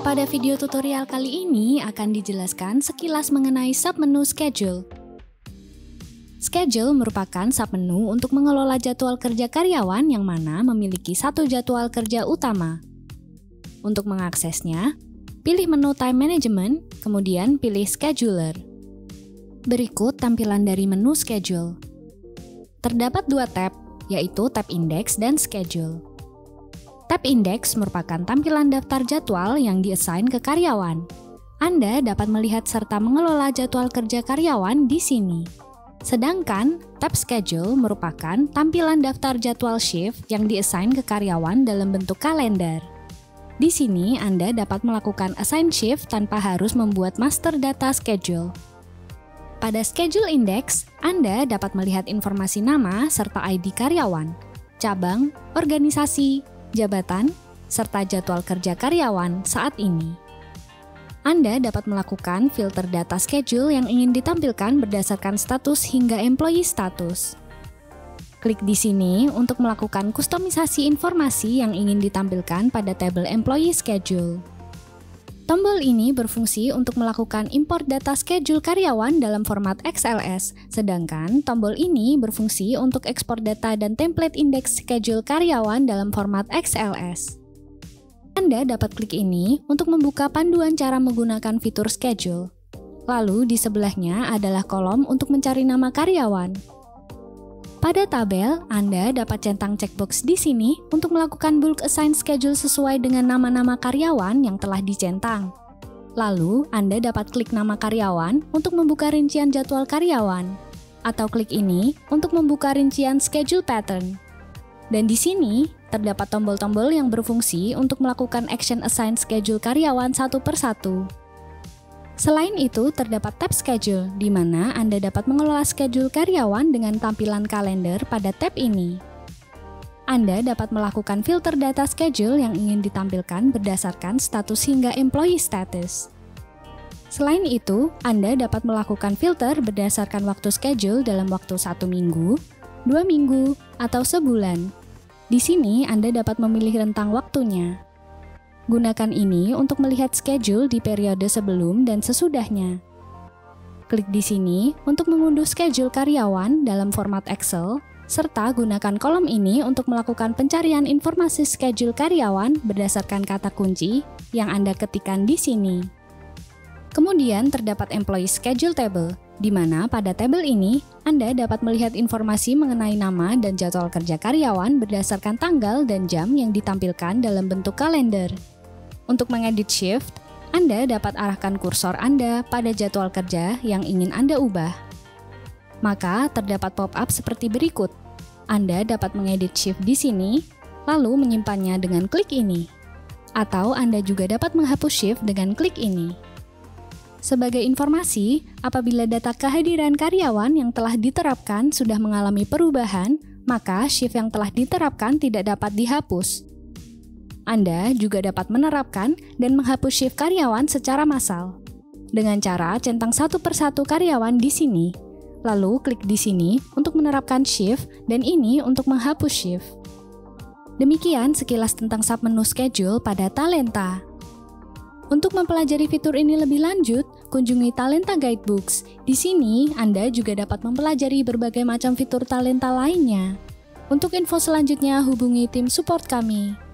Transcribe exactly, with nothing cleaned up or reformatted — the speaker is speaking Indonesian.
Pada video tutorial kali ini akan dijelaskan sekilas mengenai submenu schedule. Schedule merupakan submenu untuk mengelola jadwal kerja karyawan yang mana memiliki satu jadwal kerja utama. Untuk mengaksesnya, pilih menu Time Management, kemudian pilih Scheduler. Berikut tampilan dari menu Schedule. Terdapat dua tab, yaitu tab Index dan Schedule. Tab Index merupakan tampilan daftar jadwal yang diassign ke karyawan. Anda dapat melihat serta mengelola jadwal kerja karyawan di sini. Sedangkan, tab Schedule merupakan tampilan daftar jadwal shift yang diassign ke karyawan dalam bentuk kalender. Di sini, Anda dapat melakukan assign shift tanpa harus membuat master data schedule. Pada Schedule Index, Anda dapat melihat informasi nama serta I D karyawan, cabang, organisasi, jabatan, serta jadwal kerja karyawan saat ini. Anda dapat melakukan filter data schedule yang ingin ditampilkan berdasarkan status hingga employee status. Klik di sini untuk melakukan kustomisasi informasi yang ingin ditampilkan pada tabel employee schedule. Tombol ini berfungsi untuk melakukan import data schedule karyawan dalam format X L S, sedangkan tombol ini berfungsi untuk ekspor data dan template indeks schedule karyawan dalam format X L S. Anda dapat klik ini untuk membuka panduan cara menggunakan fitur schedule. Lalu di sebelahnya adalah kolom untuk mencari nama karyawan. Pada tabel, Anda dapat centang checkbox di sini untuk melakukan bulk assign schedule sesuai dengan nama-nama karyawan yang telah dicentang. Lalu, Anda dapat klik nama karyawan untuk membuka rincian jadwal karyawan, atau klik ini untuk membuka rincian schedule pattern. Dan di sini, terdapat tombol-tombol yang berfungsi untuk melakukan action assign schedule karyawan satu per satu. Selain itu, terdapat tab Schedule, di mana Anda dapat mengelola schedule karyawan dengan tampilan kalender pada tab ini. Anda dapat melakukan filter data schedule yang ingin ditampilkan berdasarkan status hingga employee status. Selain itu, Anda dapat melakukan filter berdasarkan waktu schedule dalam waktu satu minggu, dua minggu, atau sebulan. Di sini, Anda dapat memilih rentang waktunya. Gunakan ini untuk melihat schedule di periode sebelum dan sesudahnya. Klik di sini untuk mengunduh schedule karyawan dalam format Excel, serta gunakan kolom ini untuk melakukan pencarian informasi schedule karyawan berdasarkan kata kunci yang Anda ketikkan di sini. Kemudian terdapat Employee Schedule Table, di mana pada tabel ini Anda dapat melihat informasi mengenai nama dan jadwal kerja karyawan berdasarkan tanggal dan jam yang ditampilkan dalam bentuk kalender. Untuk mengedit shift, Anda dapat arahkan kursor Anda pada jadwal kerja yang ingin Anda ubah. Maka terdapat pop-up seperti berikut. Anda dapat mengedit shift di sini, lalu menyimpannya dengan klik ini. Atau Anda juga dapat menghapus shift dengan klik ini. Sebagai informasi, apabila data kehadiran karyawan yang telah diterapkan sudah mengalami perubahan, maka shift yang telah diterapkan tidak dapat dihapus. Anda juga dapat menerapkan dan menghapus shift karyawan secara massal dengan cara centang satu per satu karyawan di sini. Lalu klik di sini untuk menerapkan shift dan ini untuk menghapus shift. Demikian sekilas tentang submenu schedule pada Talenta. Untuk mempelajari fitur ini lebih lanjut, kunjungi Talenta Guidebooks. Di sini Anda juga dapat mempelajari berbagai macam fitur Talenta lainnya. Untuk info selanjutnya hubungi tim support kami.